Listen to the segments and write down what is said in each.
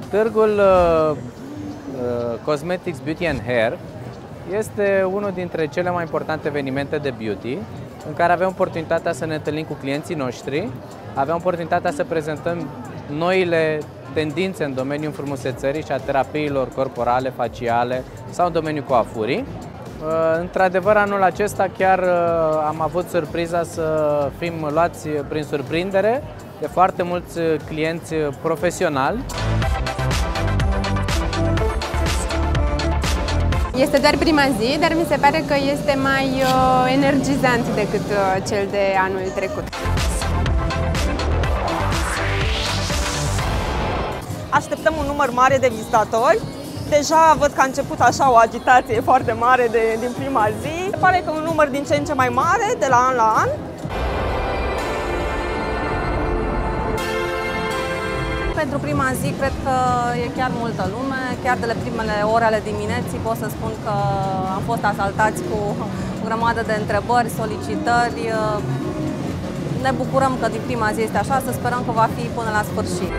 Târgul Cosmetics, Beauty and Hair este unul dintre cele mai importante evenimente de beauty în care avem oportunitatea să ne întâlnim cu clienții noștri, avem oportunitatea să prezentăm noile tendințe în domeniul frumusețării și a terapiilor corporale, faciale sau în domeniul coafurii. Într-adevăr, anul acesta chiar am avut surpriza să fim luați prin surprindere de foarte mulți clienți profesionali. Este doar prima zi, dar mi se pare că este mai energizant decât cel de anul trecut. Așteptăm un număr mare de vizitatori. Deja văd că a început așa o agitație foarte mare din prima zi. Pare că un număr din ce în ce mai mare, de la an la an. Pentru prima zi cred că e chiar multă lume, chiar de la primele ore ale dimineții pot să spun că am fost asaltați cu o grămadă de întrebări, solicitări. Ne bucurăm că din prima zi este așa, să sperăm că va fi până la sfârșit.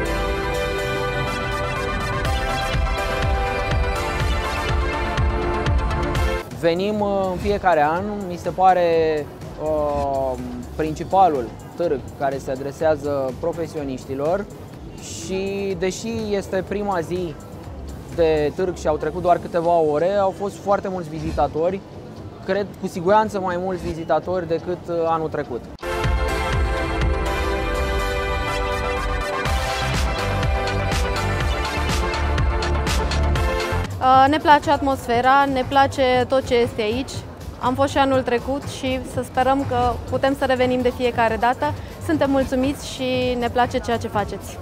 Venim în fiecare an, mi se pare principalul târg care se adresează profesioniștilor și deși este prima zi de târg și au trecut doar câteva ore, au fost foarte mulți vizitatori, cred cu siguranță mai mulți vizitatori decât anul trecut. Ne place atmosfera, ne place tot ce este aici. Am fost și anul trecut și să sperăm că putem să revenim de fiecare dată. Suntem mulțumiți și ne place ceea ce faceți.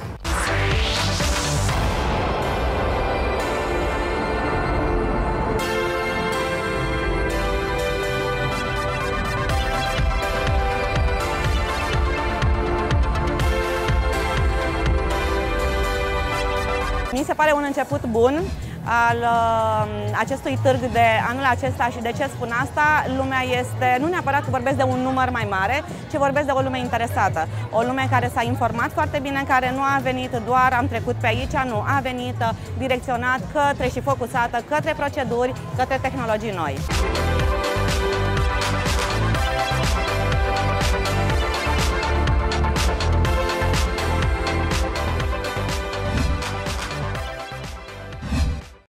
Mi se pare un început bun al acestui târg de anul acesta și de ce spun asta? Lumea este, nu neapărat că vorbesc de un număr mai mare, ci vorbesc de o lume interesată. O lume care s-a informat foarte bine, care nu a venit doar am trecut pe aici, nu, a venit direcționat către și focusată către proceduri, către tehnologii noi.